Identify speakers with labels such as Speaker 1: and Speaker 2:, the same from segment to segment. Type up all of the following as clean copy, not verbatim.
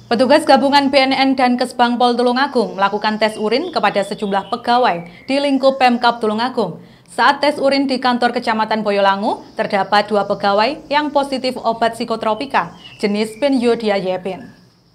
Speaker 1: Petugas gabungan BNN dan Kesbangpol Tulungagung melakukan tes urin kepada sejumlah pegawai di lingkup Pemkab Tulungagung. Saat tes urin di kantor Kecamatan Boyolangu, terdapat 2 pegawai yang positif obat psikotropika jenis benzodiazepin.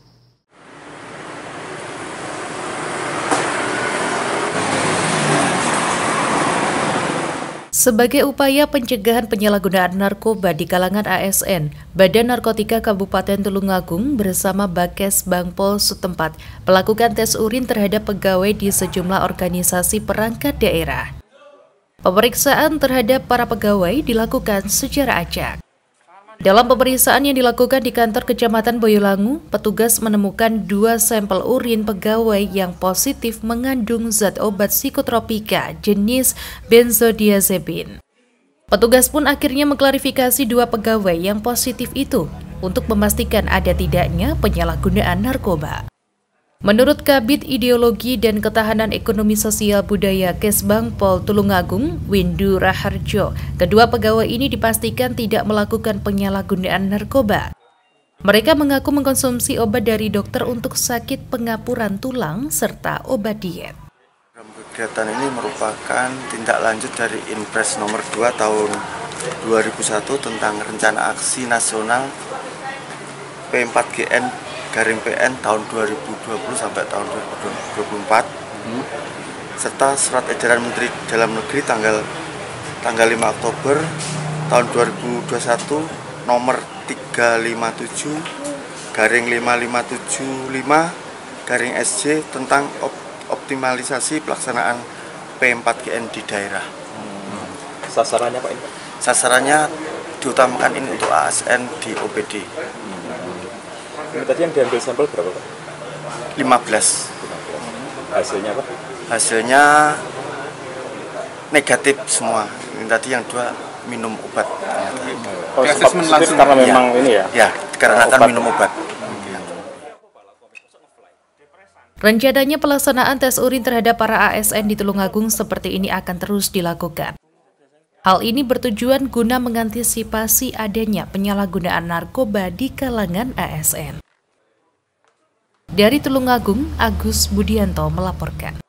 Speaker 1: Sebagai upaya pencegahan penyalahgunaan narkoba di kalangan ASN, Badan Narkotika Kabupaten Tulungagung bersama Bakes Bangpol setempat melakukan tes urin terhadap pegawai di sejumlah organisasi perangkat daerah. Pemeriksaan terhadap para pegawai dilakukan secara acak. Dalam pemeriksaan yang dilakukan di kantor Kecamatan Boyolangu, petugas menemukan 2 sampel urin pegawai yang positif mengandung zat obat psikotropika jenis benzodiazepin. Petugas pun akhirnya mengklarifikasi 2 pegawai yang positif itu untuk memastikan ada tidaknya penyalahgunaan narkoba. Menurut Kabid Ideologi dan Ketahanan Ekonomi Sosial Budaya Kesbangpol Tulungagung, Windu Raharjo, kedua pegawai ini dipastikan tidak melakukan penyalahgunaan narkoba. Mereka mengaku mengkonsumsi obat dari dokter untuk sakit pengapuran tulang serta obat diet.
Speaker 2: Kegiatan ini merupakan tindak lanjut dari Inpres nomor 2 tahun 2001 tentang Rencana Aksi Nasional P4GN PN tahun 2020 sampai tahun 2024 serta Surat Edaran Menteri Dalam Negeri tanggal 5 Oktober tahun 2021 nomor 357/5575/SJ tentang optimalisasi pelaksanaan P4GN di daerah.
Speaker 3: Sasarannya Pak?
Speaker 2: Sasarannya diutamakan ini untuk ASN di OPD.
Speaker 3: Ini tadi yang diambil sampel berapa Pak?
Speaker 2: 15.
Speaker 3: Hasilnya apa?
Speaker 2: Hasilnya negatif semua. Ini tadi yang 2 minum obat.
Speaker 3: Oh, karena memang ini ya?
Speaker 2: Ya, karena kan minum obat.
Speaker 1: Rencananya pelaksanaan tes urin terhadap para ASN di Tulungagung seperti ini akan terus dilakukan. Hal ini bertujuan guna mengantisipasi adanya penyalahgunaan narkoba di kalangan ASN. Dari Tulungagung, Agus Budianto melaporkan.